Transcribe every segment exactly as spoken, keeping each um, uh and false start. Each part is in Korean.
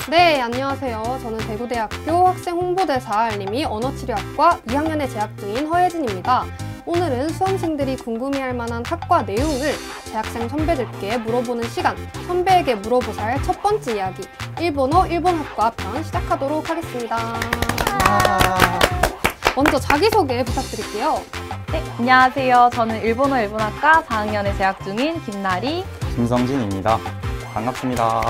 네, 안녕하세요. 저는 대구대학교 학생홍보대사 알림이 언어치료학과 이 학년에 재학 중인 허예진입니다. 오늘은 수험생들이 궁금해할 만한 학과 내용을 재학생 선배들께 물어보는 시간, 선배에게 물어보살 첫 번째 이야기, 일본어 일본학과 편 시작하도록 하겠습니다. 먼저 자기소개 부탁드릴게요. 네, 안녕하세요. 저는 일본어 일본학과 사 학년에 재학 중인 김나리, 김성진입니다. 반갑습니다.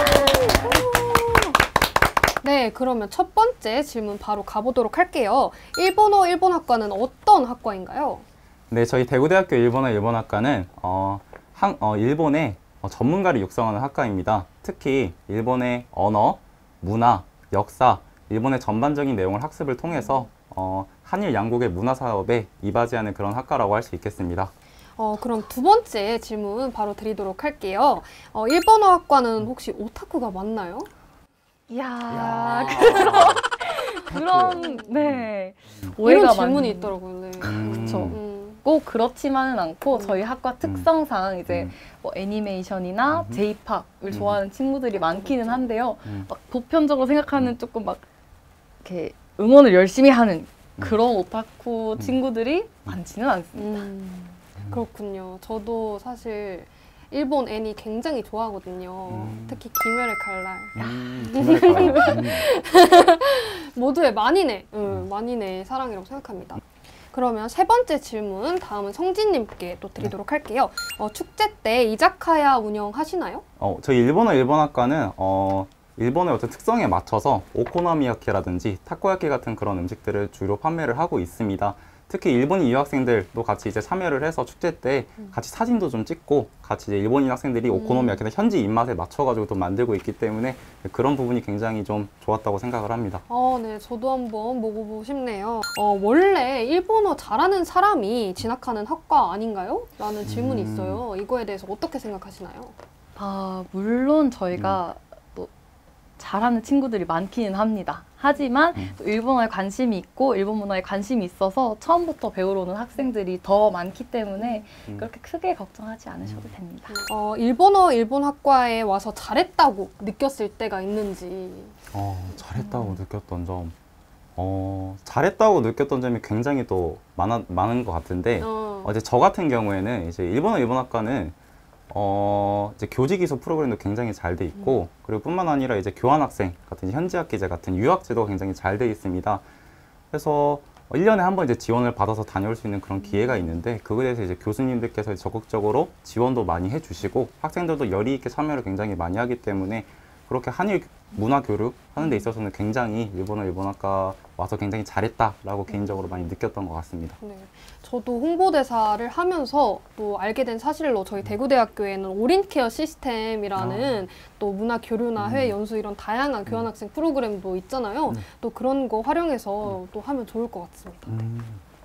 네, 그러면 첫 번째 질문 바로 가보도록 할게요. 일본어 일본학과는 어떤 학과인가요? 네, 저희 대구대학교 일본어 일본학과는 어, 한, 어, 일본의 어, 전문가를 육성하는 학과입니다. 특히 일본의 언어, 문화, 역사, 일본의 전반적인 내용을 학습을 통해서 어, 한일 양국의 문화 사업에 이바지하는 그런 학과라고 할 수 있겠습니다. 어, 그럼 두 번째 질문 바로 드리도록 할게요. 어, 일본어 학과는 혹시 오타쿠가 맞나요? 이야, 그런, 그런, 네. 오해가 이런 질문이 많... 있더라고요. 네. 음. 그렇죠. 음. 꼭 그렇지만은 않고 음. 저희 학과 특성상 이제 음. 뭐 애니메이션이나 음. 제이팝을 음. 좋아하는 친구들이 많기는 한데요. 음. 막 보편적으로 생각하는 조금 막 이렇게 응원을 열심히 하는 음. 그런 오타쿠 음. 친구들이 많지는 않습니다. 음, 그렇군요. 저도 사실 일본 애니 굉장히 좋아하거든요. 음. 특히 기멸의 칼날. 음, 기말까요? 음. 모두의 만인의, 음, 만인의 사랑이라고 생각합니다. 그러면 세 번째 질문, 다음은 성진님께 또 드리도록 할게요. 어, 축제 때 이자카야 운영하시나요? 어, 저희 일본어 일본학과는 어, 일본의 어떤 특성에 맞춰서 오코노미야키라든지 타코야키 같은 그런 음식들을 주로 판매를 하고 있습니다. 특히 일본인 유학생들도 같이 이제 참여를 해서 축제 때 같이 사진도 좀 찍고 같이 이제 일본인 학생들이 오코노미야키나 현지 입맛에 맞춰가지고 또 만들고 있기 때문에 그런 부분이 굉장히 좀 좋았다고 생각을 합니다. 어, 네, 저도 한번 먹어보고 싶네요. 어, 원래 일본어 잘하는 사람이 진학하는 학과 아닌가요? 라는 질문이 음. 있어요. 이거에 대해서 어떻게 생각하시나요? 아, 물론 저희가 또 잘하는 친구들이 많기는 합니다. 하지만 음. 또 일본어에 관심이 있고 일본 문화에 관심이 있어서 처음부터 배우러 오는 학생들이 더 많기 때문에 음. 그렇게 크게 걱정하지 않으셔도 됩니다. 어, 일본어 일본학과에 와서 잘했다고 느꼈을 때가 있는지. 어, 잘했다고 느꼈던 점. 어, 잘했다고 느꼈던 점이 굉장히 또 많아, 많은 것 같은데, 어. 어, 이제 저 같은 경우에는 이제 일본어 일본학과는 어, 이제 교직이수 프로그램도 굉장히 잘 돼 있고, 그리고 뿐만 아니라 이제 교환학생 같은 현지학기제 같은 유학제도가 굉장히 잘 돼 있습니다. 그래서 일 년에 한 번 이제 지원을 받아서 다녀올 수 있는 그런 기회가 있는데, 그거에 대해서 이제 교수님들께서 적극적으로 지원도 많이 해주시고, 학생들도 열의 있게 참여를 굉장히 많이 하기 때문에, 그렇게 한일 문화 교류 하는 데 있어서는 굉장히 일본어 일본학과 와서 굉장히 잘했다라고 개인적으로 많이 느꼈던 것 같습니다. 네, 저도 홍보대사를 하면서 또 알게 된 사실로 저희 대구대학교에는 올인케어 시스템이라는 아. 또 문화 교류나 음. 해외 연수 이런 다양한 교환학생 프로그램도 있잖아요. 네. 또 그런 거 활용해서 또 하면 좋을 것 같습니다. 음.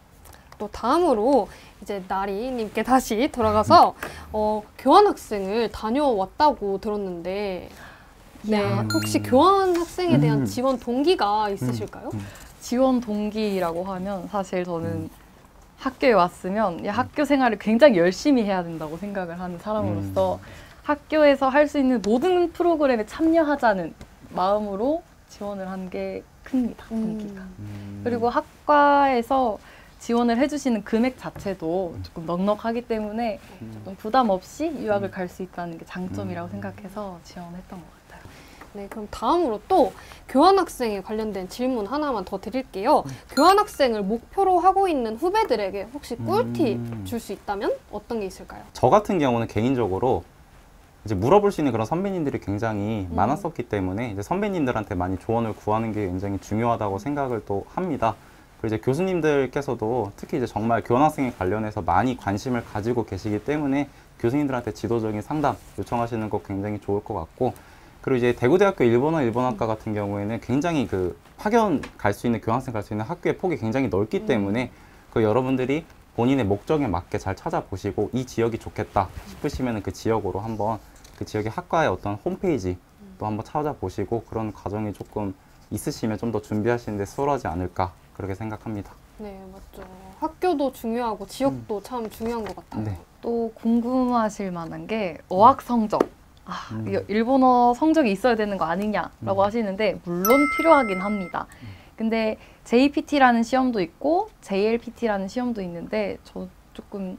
또 다음으로 이제 나리님께 다시 돌아가서 어, 교환학생을 다녀왔다고 들었는데 네, 이야. 혹시 교환학생에 대한 음. 지원 동기가 있으실까요? 음. 지원 동기라고 하면 사실 저는 음. 학교에 왔으면 이 학교 생활을 굉장히 열심히 해야 된다고 생각을 하는 사람으로서 음. 학교에서 할 수 있는 모든 프로그램에 참여하자는 마음으로 지원을 한 게 큽니다, 동기가. 음. 그리고 학과에서 지원을 해주시는 금액 자체도 조금 넉넉하기 때문에 조금 부담 없이 유학을 갈 수 있다는 게 장점이라고 음. 생각해서 지원했던 것 같아요. 네, 그럼 다음으로 또 교환학생에 관련된 질문 하나만 더 드릴게요. 교환학생을 목표로 하고 있는 후배들에게 혹시 꿀팁 음. 줄 수 있다면 어떤 게 있을까요? 저 같은 경우는 개인적으로 이제 물어볼 수 있는 그런 선배님들이 굉장히 음. 많았었기 때문에 이제 선배님들한테 많이 조언을 구하는 게 굉장히 중요하다고 생각을 또 합니다. 그리고 이제 교수님들께서도 특히 이제 정말 교환학생에 관련해서 많이 관심을 가지고 계시기 때문에 교수님들한테 지도적인 상담 요청하시는 거 굉장히 좋을 것 같고, 그리고 이제 대구대학교 일본어 일본학과 같은 경우에는 굉장히 그 파견 갈 수 있는 교환학생 갈 수 있는 학교의 폭이 굉장히 넓기 때문에 그 여러분들이 본인의 목적에 맞게 잘 찾아보시고 이 지역이 좋겠다 싶으시면 그 지역으로 한번 그 지역의 학과의 어떤 홈페이지 또 한번 찾아보시고 그런 과정이 조금 있으시면 좀 더 준비하시는 데 수월하지 않을까 그렇게 생각합니다. 네, 맞죠. 학교도 중요하고 지역도 참 중요한 것 같아요. 네. 또 궁금하실 만한 게 어학 성적 아, 음. 이거 일본어 성적이 있어야 되는 거 아니냐라고 음. 하시는데 물론 필요하긴 합니다. 근데 제이피티라는 시험도 있고 제이엘피티라는 시험도 있는데 저 조금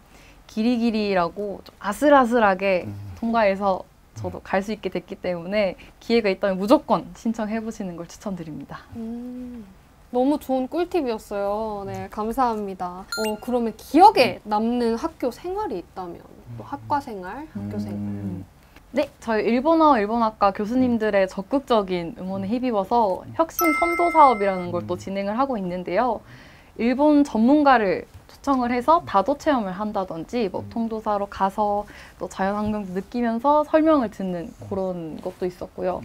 길이길이라고 좀 아슬아슬하게 음. 통과해서 저도 갈 수 있게 됐기 때문에 기회가 있다면 무조건 신청해 보시는 걸 추천드립니다. 음, 너무 좋은 꿀팁이었어요. 네, 감사합니다. 어, 그러면 기억에 남는 학교 생활이 있다면 또 학과 생활, 학교 생활. 음. 네, 저희 일본어 일본학과 교수님들의 적극적인 응원에 힘입어서 혁신 선도 사업이라는 걸 또 진행을 하고 있는데요. 일본 전문가를 초청을 해서 다도 체험을 한다든지 뭐 통도사로 가서 또 자연환경도 느끼면서 설명을 듣는 그런 것도 있었고요.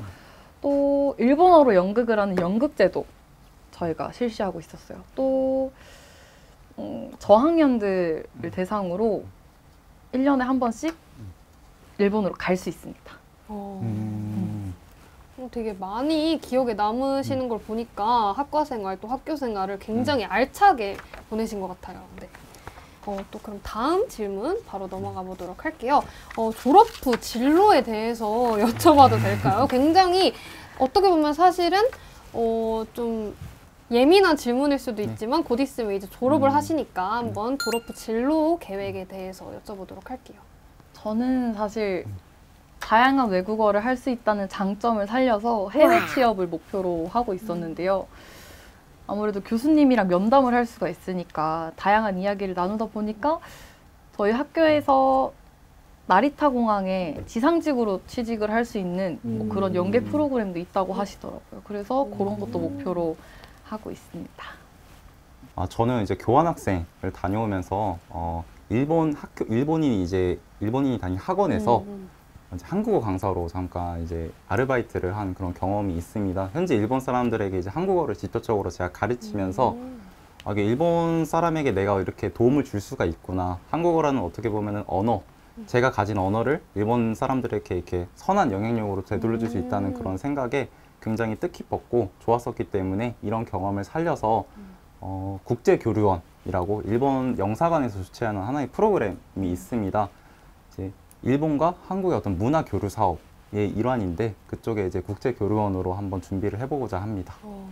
또 일본어로 연극을 하는 연극제도 저희가 실시하고 있었어요. 또 음, 저학년들을 대상으로 일 년에 한 번씩 일본으로 갈 수 있습니다. 어, 음. 어, 되게 많이 기억에 남으시는 걸 보니까 학과 생활 또 학교 생활을 굉장히 알차게 보내신 것 같아요. 네. 어, 또 그럼 다음 질문 바로 넘어가 보도록 할게요. 어, 졸업 후 진로에 대해서 여쭤봐도 될까요? 굉장히 어떻게 보면 사실은 어, 좀 예민한 질문일 수도 있지만 곧 있으면 이제 졸업을 음. 하시니까 한번 졸업 후 진로 계획에 대해서 여쭤보도록 할게요. 저는 사실 다양한 외국어를 할 수 있다는 장점을 살려서 해외 취업을 목표로 하고 있었는데요. 아무래도 교수님이랑 면담을 할 수가 있으니까 다양한 이야기를 나누다 보니까 저희 학교에서 나리타 공항에 지상직으로 취직을 할 수 있는 뭐 음. 그런 연계 프로그램도 있다고 하시더라고요. 그래서 음. 그런 것도 목표로 하고 있습니다. 아, 저는 이제 교환학생을 다녀오면서 어, 일본 학교 일본인이 이제 일본인이 다닌 학원에서 음, 이제 한국어 강사로 잠깐 이제 아르바이트를 한 그런 경험이 있습니다. 현재 일본 사람들에게 이제 한국어를 직접적으로 제가 가르치면서 음. 아, 이게 일본 사람에게 내가 이렇게 도움을 줄 수가 있구나. 한국어라는 어떻게 보면은 언어, 제가 가진 언어를 일본 사람들에게 이렇게 선한 영향력으로 되돌려줄 수 있다는 그런 생각에 굉장히 뜻깊었고 좋았었기 때문에 이런 경험을 살려서 어, 국제교류원이라고 일본 영사관에서 주최하는 하나의 프로그램이 있습니다. 이제 일본과 한국의 어떤 문화 교류 사업의 일환인데 그쪽에 이제 국제교류원으로 한번 준비를 해보고자 합니다. 어,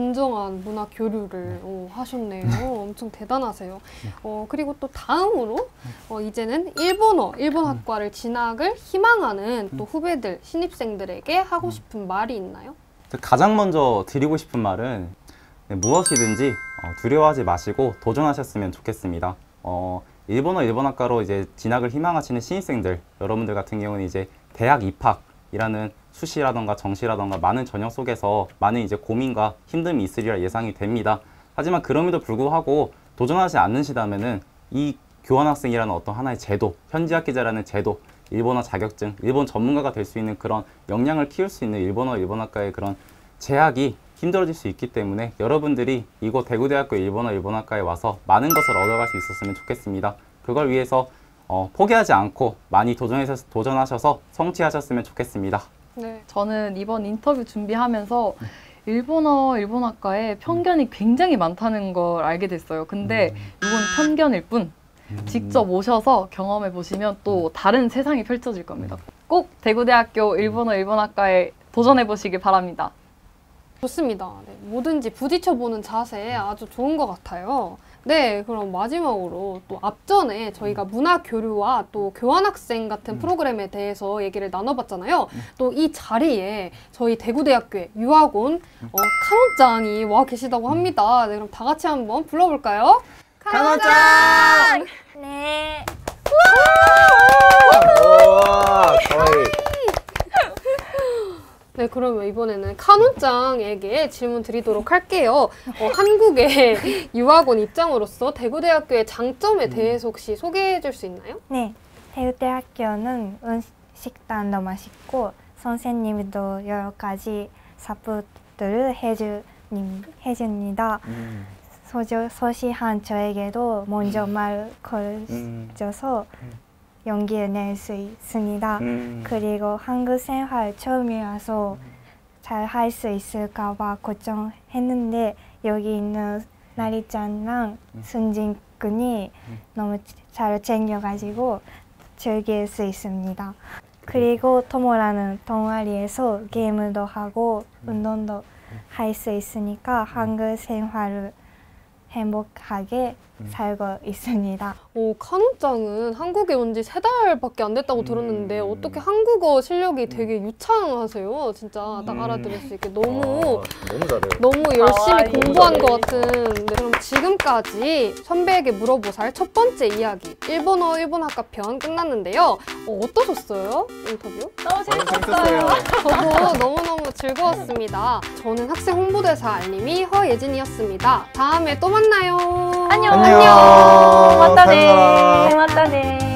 진정한 문화 교류를 어, 하셨네요. 엄청 대단하세요. 어, 그리고 또 다음으로 어, 이제는 일본어, 일본 학과를 진학을 희망하는 또 후배들, 신입생들에게 하고 싶은 말이 있나요? 가장 먼저 드리고 싶은 말은 네, 무엇이든지 어, 두려워하지 마시고 도전하셨으면 좋겠습니다. 어, 일본어 일본학과로 이제 진학을 희망하시는 신입생들 여러분들 같은 경우는 이제 대학 입학이라는 수시라던가 정시라던가 많은 전형 속에서 많은 이제 고민과 힘듦이 있으리라 예상이 됩니다. 하지만 그럼에도 불구하고 도전하지 않으시다면은 이 교환학생이라는 어떤 하나의 제도, 현지학기자라는 제도, 일본어 자격증, 일본 전문가가 될 수 있는 그런 역량을 키울 수 있는 일본어 일본학과의 그런 제약이 힘들어질 수 있기 때문에 여러분들이 이곳 대구대학교 일본어 일본학과에 와서 많은 것을 얻어갈 수 있었으면 좋겠습니다. 그걸 위해서 어, 포기하지 않고 많이 도전해서, 도전하셔서 성취하셨으면 좋겠습니다. 네. 저는 이번 인터뷰 준비하면서 일본어 일본학과에 편견이 굉장히 많다는 걸 알게 됐어요. 근데 이건 편견일 뿐 직접 오셔서 경험해 보시면 또 다른 세상이 펼쳐질 겁니다. 꼭 대구대학교 일본어 일본학과에 도전해 보시길 바랍니다. 좋습니다. 네, 뭐든지 부딪혀보는 자세 아주 좋은 것 같아요. 네, 그럼 마지막으로 또 앞전에 저희가 문화교류와 또 교환학생 같은 프로그램에 대해서 얘기를 나눠봤잖아요. 또 이 자리에 저희 대구대학교의 유학원 어, 카논짱이 와 계시다고 합니다. 네, 그럼 다 같이 한번 불러볼까요? 카논짱! 네. 우와, 저희 네, 그러면 이번에는 카논짱에게 질문 드리도록 할게요. 어, 한국의 유학원 입장으로서 대구대학교의 장점에 대해서 혹시 소개해 줄 수 있나요? 네. 대우대학교는 음식단도 맛있고 선생님도 여러 가지 사포트를 해주, 해줍니다. 음, 소저, 소시한 저에게도 먼저 말 걸어줘서 용기를 낼 수 있습니다. 음, 그리고 한국 생활 처음이라서 잘 할 수 있을까 봐 걱정했는데 여기 있는 나리짱랑 순진 군이 너무 잘 챙겨가지고 즐길 수 있습니다. 그리고 토모라는 동아리에서 게임도 하고 운동도 할 수 있으니까 한국 생활을 행복하게 살고 있습니다. 오, 카누짱은 한국에 온 지 세 달밖에 안 됐다고 음. 들었는데 어떻게 한국어 실력이 되게 유창하세요? 진짜 딱 음. 알아들을 수 있게 너무 아, 너무 잘해요. 너무 열심히 아, 공부한 너무 것 같은. 네, 그럼 지금까지 선배에게 물어보살 첫 번째 이야기 일본어 일본학과 편 끝났는데요. 어, 어떠셨어요? 인터뷰? 너무 재밌었어요. 저도 너무너무 즐거웠습니다. 저는 학생 홍보대사 알림이 허예진이었습니다. 다음에 또 만나요. 안녕. 안녕. 맞다네. 사요나라. 맞다네.